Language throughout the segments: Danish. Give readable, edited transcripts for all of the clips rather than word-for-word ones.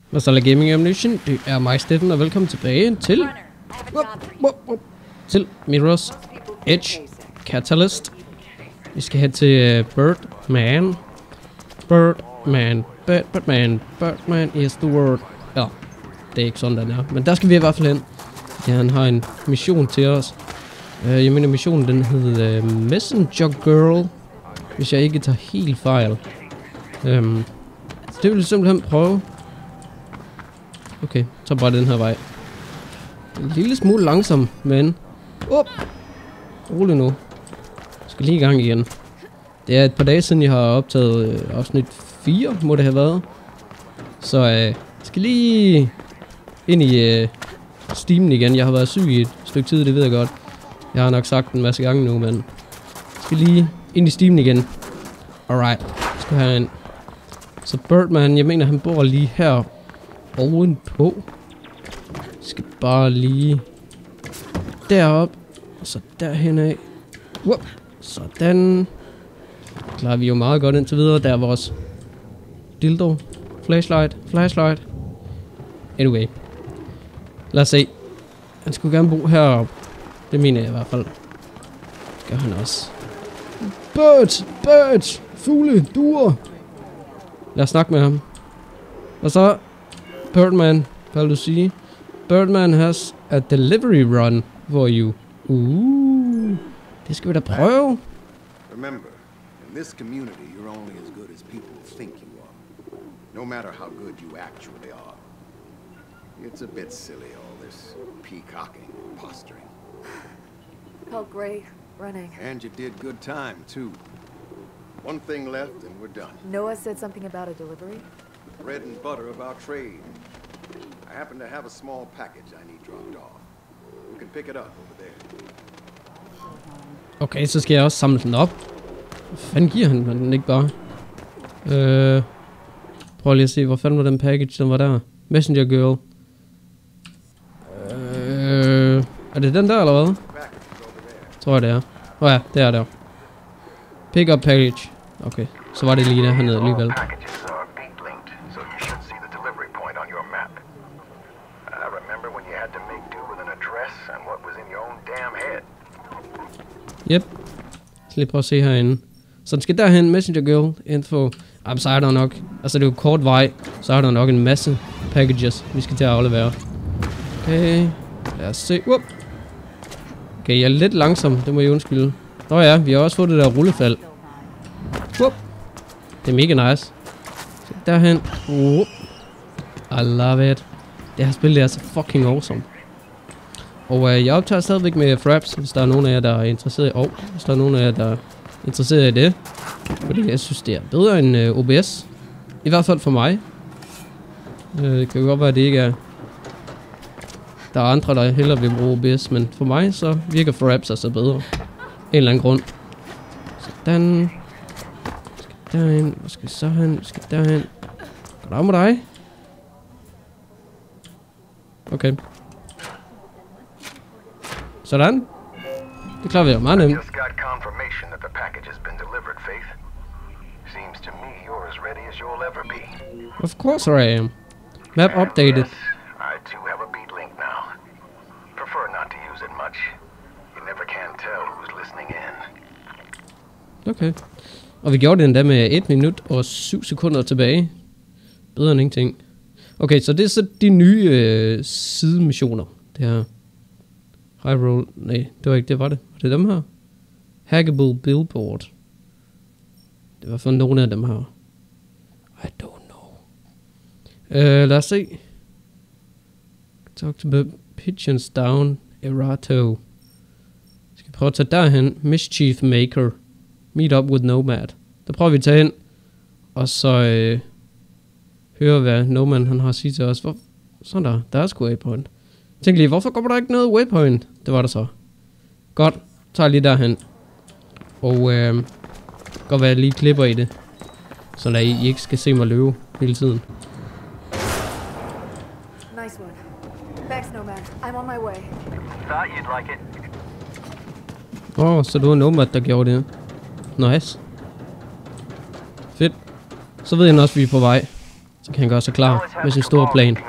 Masala Gaming Ammunition, det er mig, Steffen, og velkommen tilbage til Mirror's Edge Catalyst. Vi skal hen til Birdman. Birdman is the word. Ja, det er ikke sådan, den er. Men der skal vi i hvert fald hen. Ja, han har en mission til os. Jeg mener, missionen den hed Messenger Girl, hvis jeg ikke tager helt fejl. Så det vil jeg simpelthen prøve. Okay, så bare den her vej. En lille smule langsom, men... Rolig nu. Skal lige i gang igen. Det er et par dage siden, jeg har optaget afsnit 4, må det have været. Så jeg skal lige ind i Steam igen. Jeg har været syg i et stykke tid, det ved jeg godt. Jeg har nok sagt en masse gange nu, men... Jeg skal lige ind i Steam igen. Alright, skal have en... Så Birdman, jeg mener, han bor lige her ovenpå. Skal bare lige derop, og så derhen af. Sådan. Klarer vi jo meget godt indtil videre. Der er vores dildo. Flashlight. Anyway. Lad os se. Han skulle gerne bo heroppe. Det mener jeg i hvert fald. Gør han også. Birds! Fugle, duer! Lad os snakke med ham. Og så Birdman, hvad vil du sige? Birdman has a delivery run for you. Det skal vi da prøve. Remember, in this community, you're only as good as people think you are. No matter how good you actually are. It's a bit silly, all this peacocking and posturing. Felt great running. And you did good time, too. One thing left and we're done. Noah said something about a delivery? Bread and butter of our trade. I happen to have a small package I need dropped off. You can pick it up over there. Okay, så skal jeg også samle den op. Hvad fanden giver han den ikke bare? Prøv lige at se, hvor fanden var den package, den var der. Messenger Girl. Er det den der, eller hvad? Tror jeg, det er. Ja, det er der. Pick up package. Okay, så var det lige der hernede alligevel. Yep. Så lige prøve at se herinde. Så den skal derhen, Messenger Girl, info. Så er der nok, altså det er jo kort vej, så er der nok en masse packages, vi skal til at aflevere. Okay, lad os se. Okay, jeg er lidt langsom, det må jeg undskylde. Nå ja, vi har også fået det der rullefald. Det er mega nice. Så derhen. I love it. Det her spil, det er så fucking awesome. Og jeg optager stadigvæk med fraps, hvis der er nogen af jer, der er interesseret i... hvis der er nogen af jer, der er interesseret i det. Fordi jeg synes, det er bedre end OBS. I hvert fald for mig. Det kan jo godt være, at det ikke er... Der er andre, der hellere vil bruge OBS, men for mig, så virker fraps altså bedre. En eller anden grund. Sådan. Skal derhen. Hvor skal vi så hen? Vi skal derhen. Goddag med dig. Okay. Sådan. Det klarer vi jo meget nemt. Of course I am. Map updated. Okay. Og vi gjorde det endda med 1 minut og 7 sekunder tilbage. Bedre end ingenting. Okay, så det er så de nye sidemissioner. Det her. High roll. Nej, det var ikke det, var det? Var det dem her? Hackable billboard. Det var for nogle af dem her. I don't know. Lad os se. Talk to the pigeons down. Erato. Skal vi prøve at tage derhen. Mischief Maker. Meet up with Nomad. Der prøver vi at tage hen. Og så høre, hvad Nomad han har at sige til os. Sådan der er sgu waypoint. Jeg tænkte lige, hvorfor kommer der ikke noget waypoint? Det var der så. Godt. Tager lige derhen. Og godt være, jeg lige klipper i det. Så I ikke skal se mig løbe hele tiden. Nice one. Thanks, Nomad. I'm on my way. Thought you'd like it. Så det var Nomad, der gjorde det. Nice. Fedt. Så ved jeg også, at vi er på vej. Så kan han gøre sig klar med sin store plan.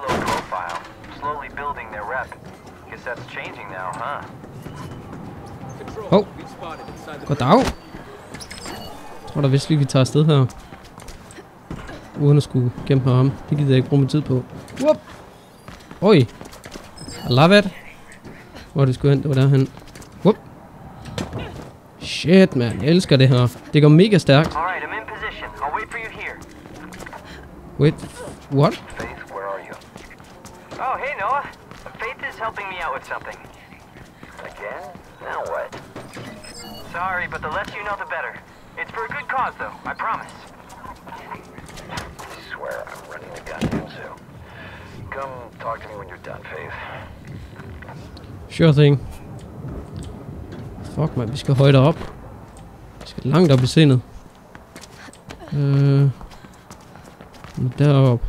Hov. Goddag. Jeg tror da vist lige, vi tager afsted her. Uden at skulle kæmpe med ham. Det gider jeg ikke bruge min tid på. Whoop. Oj. I love it. Hvor det skulle hen, det var derhen. Whoop. Shit, man. Jeg elsker det her. Det går mega stærkt. Wait. What? Faith, where are you? Oh, hey, Noah. Faith is helping me out with something. Again? Now what? Sorry, but the less you know, the better. It's for a good cause, though. I promise. I swear I'm running the goddamn zoo. Come talk to me when you're done, Faith. Sure thing. Fuck, man. Vi skal højere op. Vi skal langt op i sindet. Derop.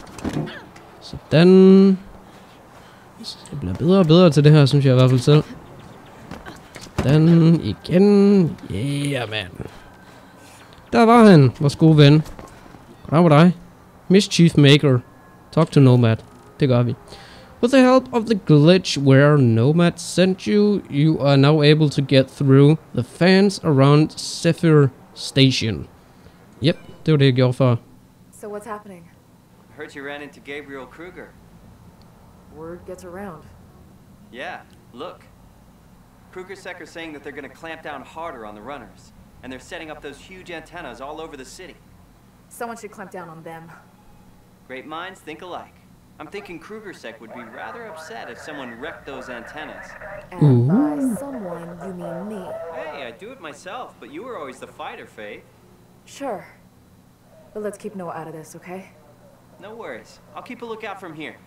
Sådan. Det bliver bedre og bedre til det her, synes jeg i hvert fald selv. Sådan. Igen. Yeah, man. Der var han, vores gode ven. Goddag med dig. Mischief Maker. Talk to Nomad. Det gør vi. With the help of the glitch where Nomad sent you, you are now able to get through the fence around Zephyr Station. Yep, det var det, jeg gjorde før. So what's happening? I heard you ran into Gabriel Kruger. Word gets around. Yeah, look. Kruger-Sec are saying that they're going to clamp down harder on the runners. And they're setting up those huge antennas all over the city. Someone should clamp down on them. Great minds think alike. I'm thinking Kruger-Sec would be rather upset if someone wrecked those antennas. And by someone, you mean me. Hey, I do it myself, but you were always the fighter, Faith. Sure. But let's keep Noah out of this, okay? No worries. I'll keep a lookout from here.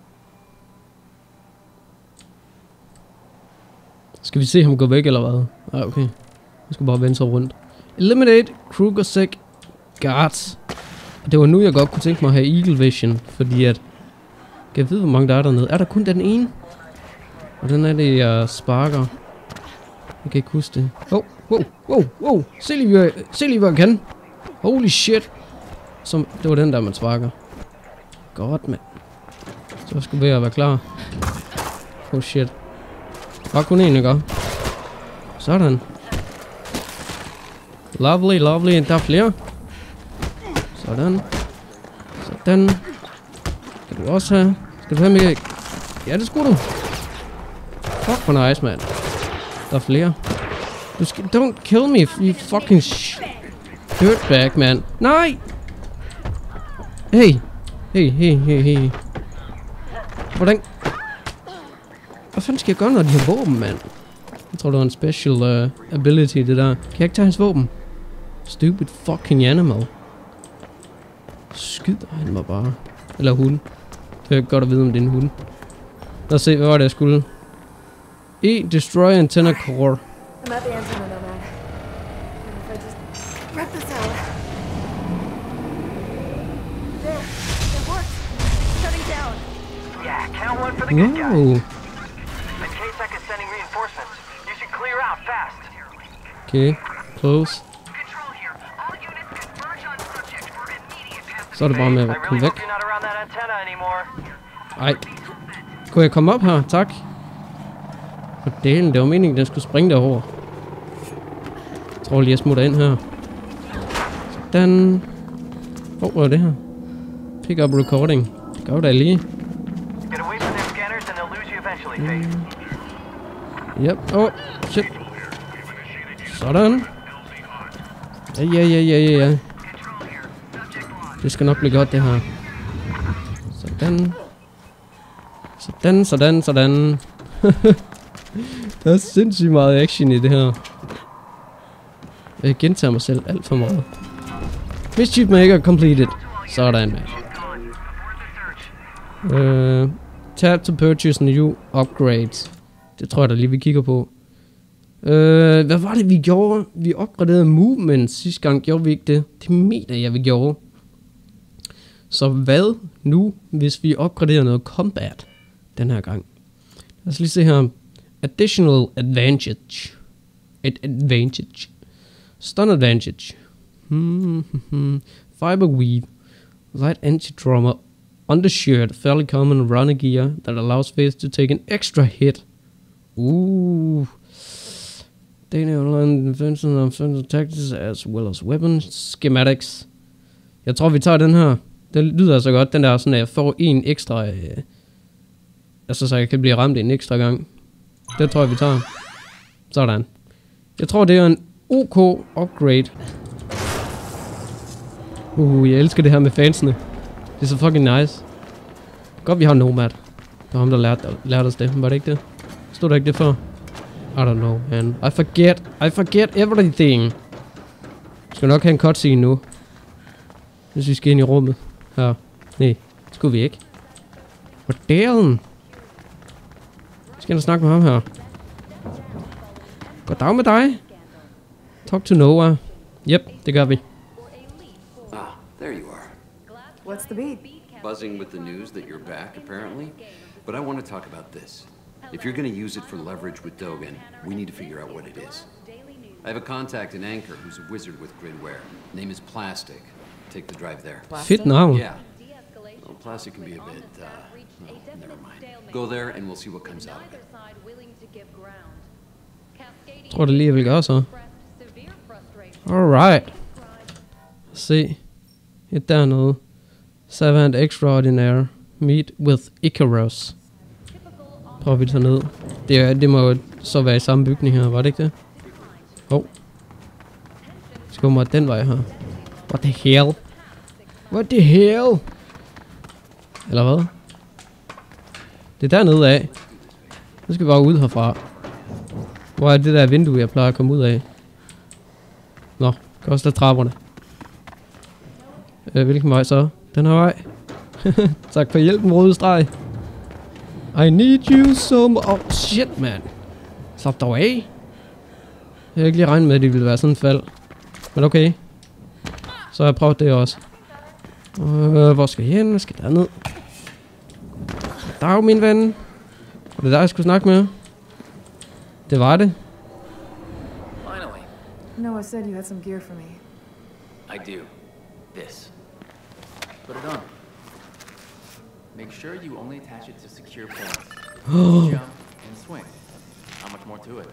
Skal vi se ham gå væk eller hvad? Ah, okay. Jeg skal bare vende sig rundt. Eliminate Kruger-Sec guards. Og det var nu, jeg godt kunne tænke mig at have Eagle Vision, fordi at... Kan jeg vide, hvor mange der er dernede? Er der kun den ene? Og den er det, jeg sparker. Jeg kan ikke huske det. Wow. Se lige, hvad jeg kan. Holy shit. Det var den der, man sparker. Godt, mand. Så jeg skulle ved at være klar. Oh shit. Bare kun en, ikke? Sådan. Lovely. Der er flere. Sådan. Skal du også have? Skal du have, Michael? Ja, det skulle du. Fuck for nice, man. Der er flere. Du skal... Don't kill me, you fucking dirtbag, man. Nej! Hey. Hvordan... Hvad fanden skal jeg gøre, når de har våben, mand? Jeg tror, det var en special ability, det der. Kan jeg ikke tage hans våben? Stupid fucking animal. Skyder han mig bare. Eller hund. Det er godt at vide, om det er en hund. Lad os se, hvad var det, jeg skulle. Destroy antenna core. I'm at the antenna, Nomad. And if I just rip this out. There. It worked. Shutting down. Yeah, count one for the good guys. Wow. The K-Sec is sending reinforcements. You should clear out fast. Okay, close. Så er det bare med at komme væk. Ej. Kunne jeg komme op her? Tak. For delen, det var meningen, den skulle springe derover. Jeg tror lige, jeg smutter ind her. Sådan. Hvad er det her? Pick up recording. Det gør da lige. Yep. Shit. Sådan. Ja. Det skal nok blive godt, det her. Sådan. Der er sindssygt meget action i det her. Jeg gentager mig selv alt for meget. Mischief Maker completed. Sådan, man. Tab to purchase new upgrades. Det tror jeg da lige, vi kigger på. Hvad var det, vi gjorde? Vi opgraderede movement sidste gang. Gjorde vi ikke det? Det mener jeg, vi gjorde. Så hvad nu, hvis vi opgraderer noget combat den her gang? Lad os lige se her. Additional advantage. Advantage. Stun advantage. Fiber weave. Light anti-trauma undershirt, fairly common runner gear that allows Faith to take an extra hit. Daily online defense and offensive tactics as well as weapons schematics. Jeg tror vi tager den her. Det lyder så godt, den der sådan, at jeg får en ekstra... altså så jeg kan blive ramt en ekstra gang. Det tror jeg vi tager. Sådan. Jeg tror det er en OK upgrade. Jeg elsker det her med fansene. Det er så fucking nice. Godt vi har Nomad. Det var ham der lærte os det. Var det ikke det? Stod der ikke det før? I don't know, man. I forget everything. Jeg skal nok have en cutscene nu. Hvis vi skal ind i rummet. Her. Nej, det skulle vi ikke. Hvor delen? Skal jeg snakke med ham her? Goddag med dig. Talk to Noah. Yep, det gør vi. There you are. What's the beat? Buzzing with the news that you're back, apparently. But I want to talk about this. If you're going to use it for leverage with Dogen, we need to figure out what it is. I have a contact in Anchor who's a wizard with Gridware. Name is Plastic. Take the drive there. Fedt navn. Yeah. Well, Plastic can be a bit, never mind. Go there and we'll see what comes out of it. Jeg tror det lige jeg vil gøre så. Alright. Se. Et dernede. Savant Extraordinaire. Meet with Icarus. Prøver vi tage ned. Det må jo så være i samme bygning her, var det ikke det? Skal mig den vej her. What the hell? What the hell? Eller hvad? Det er dernede af. Nu skal vi bare ud herfra. Hvor er det der vindue, jeg plejer at komme ud af? Nå, kan også der trapperne. Hvilken vej så? Den her vej. Tak for hjælpen, røde streg. I need you so much. Oh shit, man. Slap dog af. Jeg havde ikke lige regnet med, at det ville være sådan et fald. Men okay. Så har jeg prøvet det også. Hvor skal jeg hen? Jeg skal derned. Dag, min ven. Og det er der, jeg skulle snakke med. Det var det. Finally. Noah said you had some gear for me. I do. This. Put it on. Make sure you only attach it to secure points. Jump and swing. How much more to it?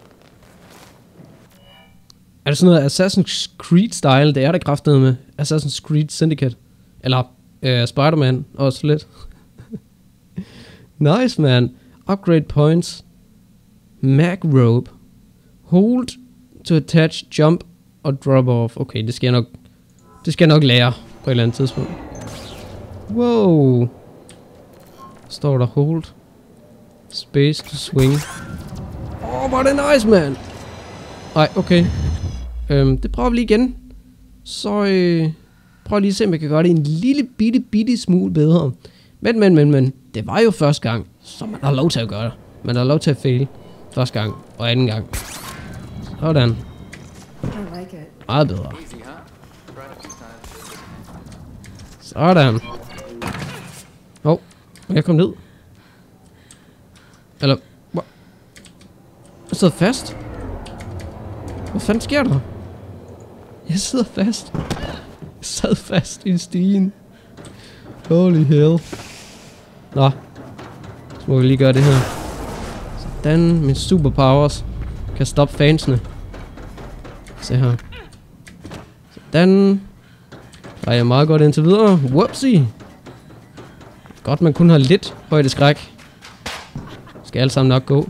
Er det sådan noget Assassin's Creed style? Det er det kraftedeme med Assassin's Creed Syndicate. Eller Spider-Man også lidt. Nice, man. Upgrade points. Mag rope. Hold to attach, jump og drop off. Okay, det skal jeg nok lære på et eller andet tidspunkt. Wow. Står der hold. Space to swing. Hvor er det nice, man. Ej, okay. Det prøver vi lige igen. Så prøv lige at se, om jeg kan gøre det en lille bitte smule bedre. Men. Det var jo første gang, så man har lov til at gøre det. Man har lov til at fail. Første gang og anden gang. Sådan. Meget bedre. Sådan. Jeg kom ned. Eller... Jeg sidder fast. Hvad fanden sker der? Jeg sidder fast. Jeg sad fast i stigen. Holy hell. Nå. Så må vi lige gøre det her. Sådan. Min superpowers kan stoppe fansene. Se her. Sådan. Der er jeg meget godt indtil videre. Whoopsie. Godt man kun har lidt højdeskræk. Skal alle sammen nok gå.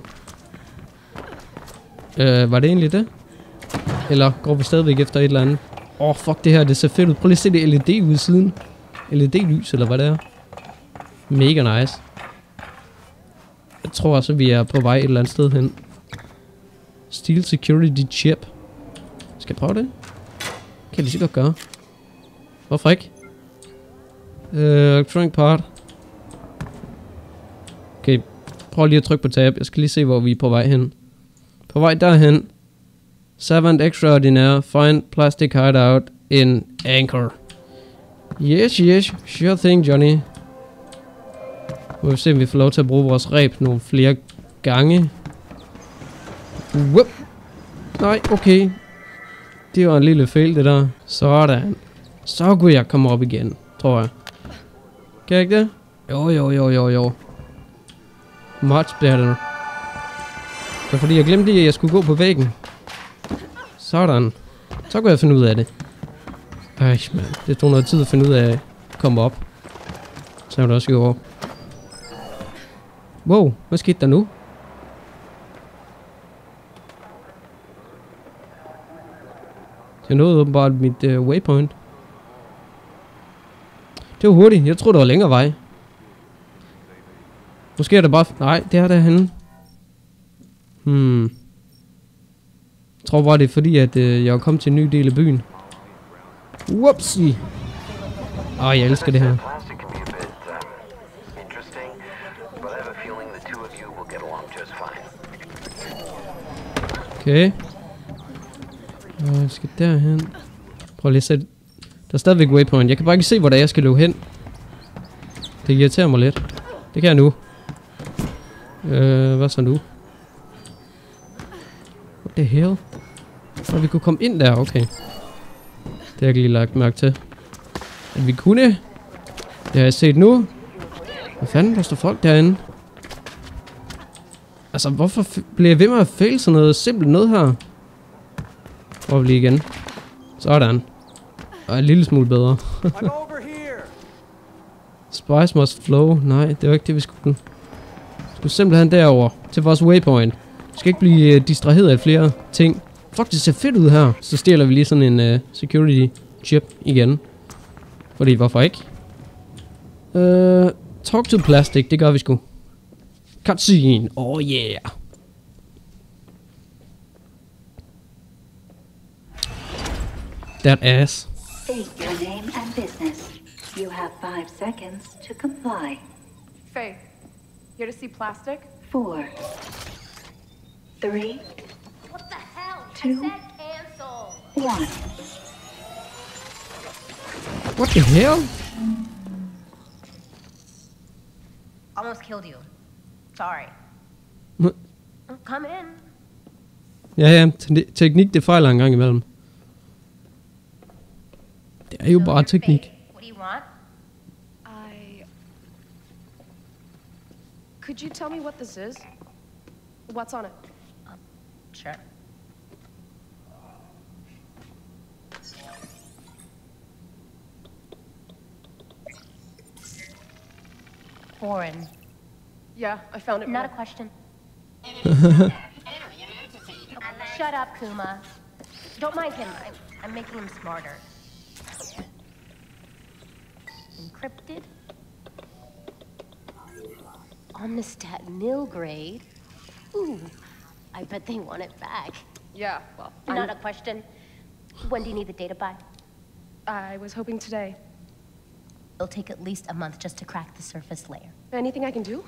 Var det egentlig det? Eller går vi stadigvæk efter et eller andet? Fuck det her, det ser fedt ud. Prøv lige at se det LED ude i siden. LED-lys, eller hvad det er. Mega nice. Jeg tror også, vi er på vej et eller andet sted hen. Steel Security Chip. Skal jeg prøve det? Kan jeg lige så godt gøre. Hvorfor ikke? Electronic part. Okay, prøv lige at trykke på tab. Jeg skal lige se, hvor vi er på vej hen. På vej derhen. Savant Extraordinaire. Find plastic hideout in Anchor. Yes. Sure thing, Johnny. Må vi se, om vi får lov til at bruge vores reb nogle flere gange. Whoop. Nej, okay. Det var en lille fejl, det der. Sådan. Så kunne jeg komme op igen, tror jeg. Kan jeg ikke det? Jo. Much better. Det er fordi, jeg glemte lige, at jeg skulle gå på væggen. Sådan. Så kunne jeg finde ud af det. Ej, mand. Det tog noget tid at finde ud af at komme op. Så er det også gjort. Wow, hvad skete der nu? Jeg nåede åbenbart mit waypoint. Det var hurtigt. Jeg troede, der var længere vej. Måske er det bare... Nej, det er derhenne. Jeg tror bare, det er fordi, at jeg er kommet til en ny del af byen. Whoopsie. Jeg elsker det her. Okay. Jeg skal derhen. Prøv lige at sætte... Der er stadigvæk waypoint. Jeg kan bare ikke se, hvor der jeg skal løbe hen. Det irriterer mig lidt. Det kan jeg nu. Hvad så nu? What the hell? Vi kunne komme ind der, okay. Det har jeg ikke lige lagt mærke til. At vi kunne. Det har jeg set nu. Hvad fanden, der står folk derinde? Altså, hvorfor bliver jeg ved med at fail sådan noget simpelt noget her? Prøv lige igen. Sådan. Og en lille smule bedre. Spice must flow. Nej, det var ikke det, vi skulle. Vi skulle simpelthen derover til vores waypoint. Vi skal ikke blive distraheret af flere ting. Fuck, det ser fedt ud her. Så stjæler vi lige sådan en security chip igen. Fordi, hvorfor ikke? Talk to plastic, det gør vi sgu. Cutscene, oh yeah. That ass. State your name and business. You have 5 seconds to comply. Faye, here to see plastic? 4, 3, What the hell? 2, I said cancel. 1. What the hell? Almost killed you. Sorry. Come in. Ja, teknik det fejler en gang imellem. Det er jo So bare you're teknik. Faye. What do you want? Could you tell me what this is? What's on it? Sure. Foreign. Yeah, I found it. Not a wrong. question. Shut up, Kuma. Don't mind him. I'm making him smarter. Encrypted. Omnistat nil grade. Ooh, I bet they want it back. Yeah, well, Not a question. When do you need the data by? I was hoping today. It'll take at least a month just to crack the surface layer. Anything I can do?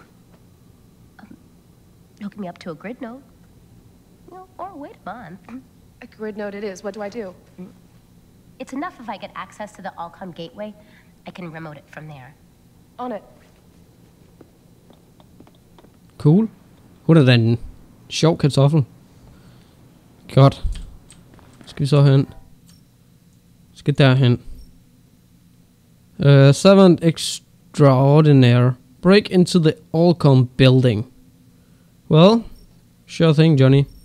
Hook me up to a grid node. Or wait a month. A grid node it is. What do I do? It's enough if I get access to the Allcom gateway. I can remote it from there. On it. Cool. Hun er da en sjov kartoffel. Godt. Skal vi så hen? Skal derhen. 7th extraordinaire. Break into the Allcom building. Well, sure thing, Johnny.